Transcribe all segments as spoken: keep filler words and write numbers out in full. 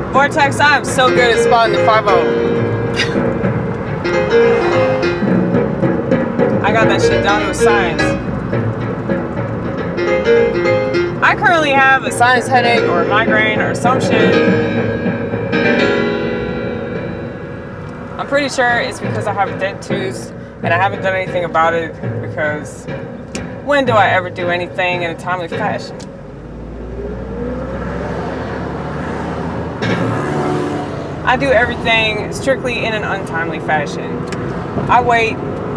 Vortex, I'm so good at spotting the five oh. I got that shit down to a science. I currently have a sinus headache or a migraine or some shit. I'm pretty sure it's because I have a dead tooth and I haven't done anything about it, because when do I ever do anything in a timely fashion? I do everything strictly in an untimely fashion. I wait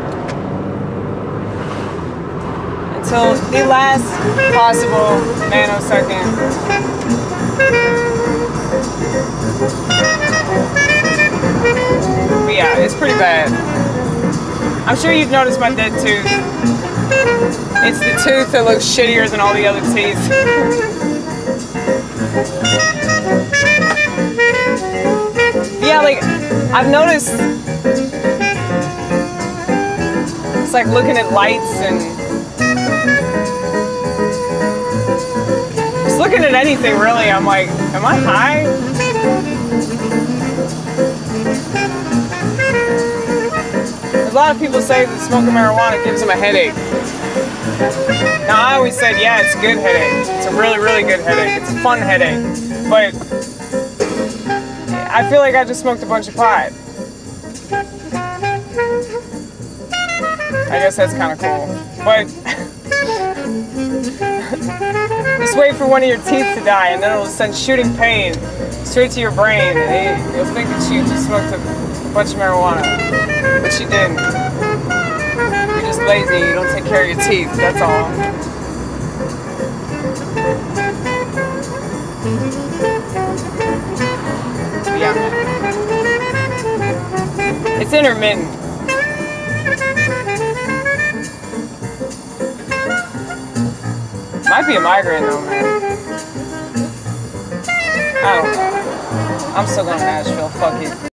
until the last possible nanosecond. But yeah, it's pretty bad. I'm sure you've noticed my dead tooth. It's the tooth that looks shittier than all the other teeth. Yeah, like, I've noticed it's like looking at lights and just looking at anything, really. I'm like, am I high? A lot of people say that smoking marijuana gives them a headache. Now, I always said, yeah, it's a good headache. It's a really, really good headache. It's a fun headache. But I feel like I just smoked a bunch of pot. I guess that's kind of cool. But just wait for one of your teeth to die, and then it'll send shooting pain straight to your brain, and you'll think that you just smoked a bunch of marijuana, but you didn't. You're just lazy. You don't take care of your teeth. That's all. Yeah. It's intermittent. Might be a migraine though, man. I don't know. I'm still going to Nashville. Fuck it.